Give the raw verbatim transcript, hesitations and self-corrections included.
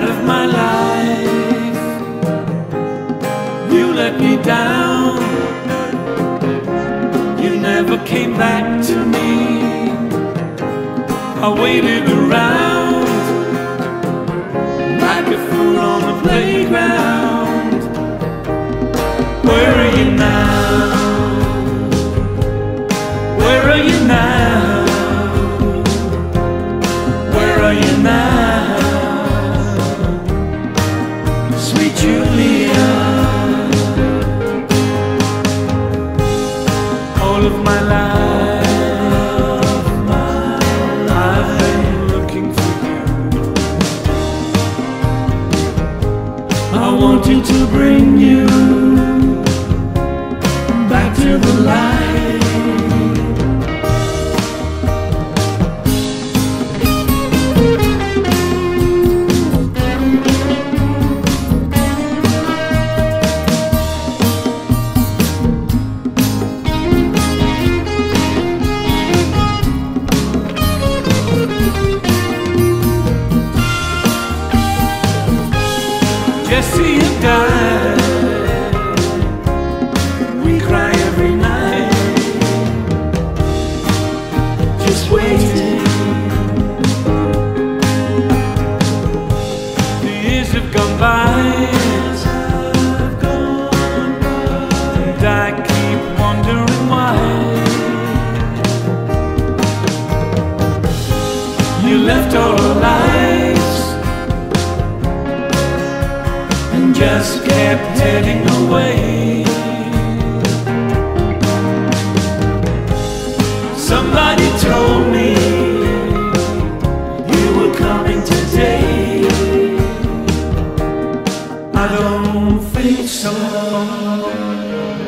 of my life. You let me down. You never came back to me. I waited around like a fool on the playground. Where are you now? Where are you now? Where are you now? Sweet Julia. All of my life I've been looking for you. I wanted to bring you back to the light. Jesse had died. We cry every night, just waiting. The years have gone by, and I keep wondering why you left all our lives and just kept heading away. Somebody told me you were coming today. I don't think so.